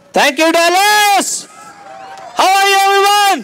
Thank you, Dallas. How are you, everyone?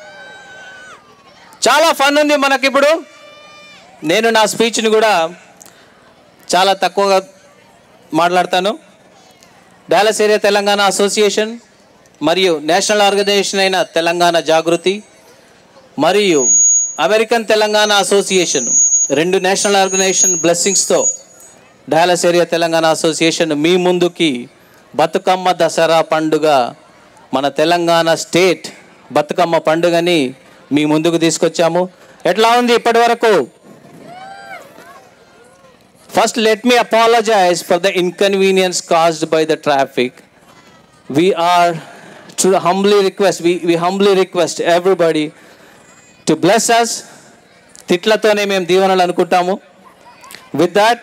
చాలా fun ఉంది మనకిప్పుడు. నేను నా స్పీచ్ని కూడా చాలా తక్కువగా మాట్లాడతాను. డాలస్ ఏరియా తెలంగాణ అసోసియేషన్ మరియు నేషనల్ ఆర్గనైజేషన్ అయిన తెలంగాణ జాగృతి మరియు అమెరికన్ తెలంగాణ అసోసియేషన్, రెండు నేషనల్ ఆర్గనైజేషన్ బ్లెస్సింగ్స్తో డాలస్ ఏరియా తెలంగాణ అసోసియేషన్ మీ ముందుకి బతుకమ్మ దసరా పండుగ, మన తెలంగాణ స్టేట్ బతుకమ్మ పండుగని మీ ముందుకు తీసుకొచ్చాము. ఎట్లా ఉంది ఇప్పటి వరకు? First let me apologise for the inconvenience caused by the traffic. We humbly request everybody to bless us. తిట్లతోనే మేము దీవెనలు అనుకుంటాము. విత్ దాట్,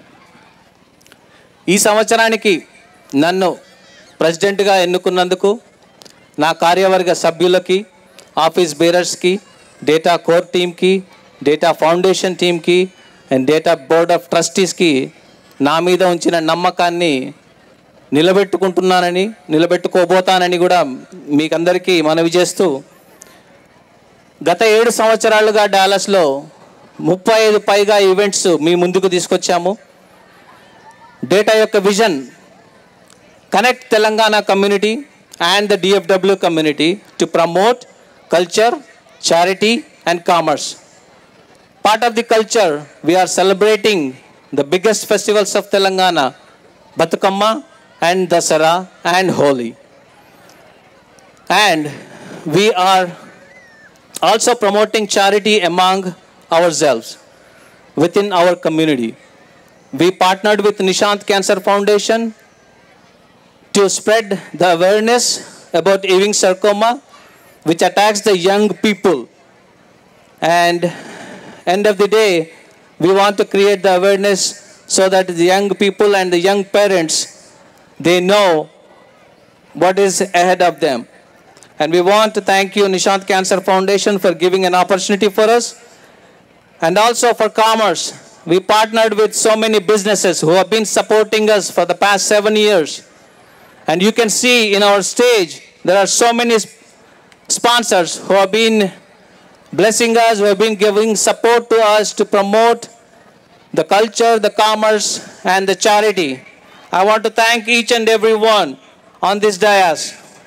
ఈ సంవత్సరానికి నన్ను ప్రెసిడెంట్గా ఎన్నుకున్నందుకు నా కార్యవర్గ సభ్యులకి, ఆఫీస్ బేరర్స్కి, డేటా కోర్ టీమ్కి, డేటా ఫౌండేషన్ టీమ్కి అండ్ డేటా బోర్డ్ ఆఫ్ ట్రస్టీస్కి నా మీద ఉంచిన నమ్మకాన్ని నిలబెట్టుకోబోతానని కూడా మీకందరికీ మనవి చేస్తూ, గత 7 సంవత్సరాలుగా డాలస్లో 35 పైగా ఈవెంట్స్ మీ ముందుకు తీసుకొచ్చాము. డేటా యొక్క vision, connect Telangana community and the DFW community to promote culture, charity and commerce. Part of the culture, we are celebrating the biggest festivals of Telangana, Bathukamma and Dasara and Holi. And we are also promoting charity among ourselves within our community. We partnered with Nishant Cancer Foundation to spread the awareness about Ewing sarcoma, which attacks the young people. And end of the day, we want to create the awareness so that the young people and the young parents, they know what is ahead of them. And we want to thank you, Nishant Cancer Foundation, for giving an opportunity for us. And also for commerce, we partnered with so many businesses who have been supporting us for the past 7 years. And you can see in our stage, there are so many sponsors who have been blessing us, who have been giving support to us to promote the culture, the commerce, and the charity. I want to thank each and every one on this dais.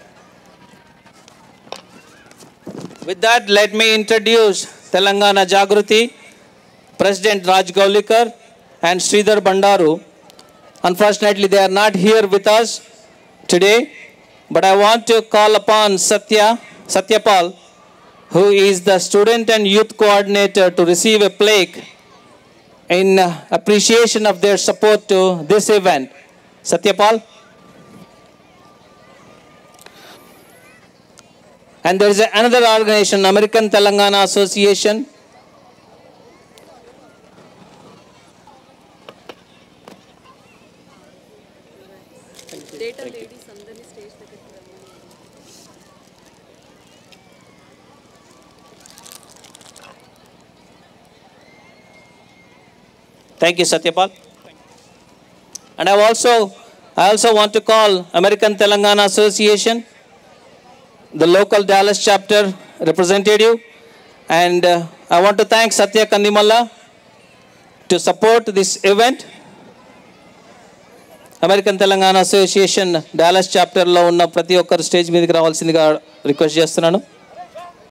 With that, let me introduce Telangana Jagruti, President Raj Gaulikar and Sridhar Bandaru. Unfortunately, they are not here with us today, but I want to call upon Satyapal, who is the student and youth coordinator, to receive a plaque in appreciation of their support to this event. Satyapal. And there is another organization, American Telangana Association. Data ladies అందరినీ stage దగ్గరికి రమ్మని. Thank you, Satyapal. And I also want to call American Telangana Association, the local Dallas chapter representative, and I want to thank Satya Kandimalla to support this event. American Telangana association Dallas చాప్టర్లో ఉన్న ప్రతి ఒక్కరు stage మీదకి రావాల్సిందిగా request చేస్తున్నాను.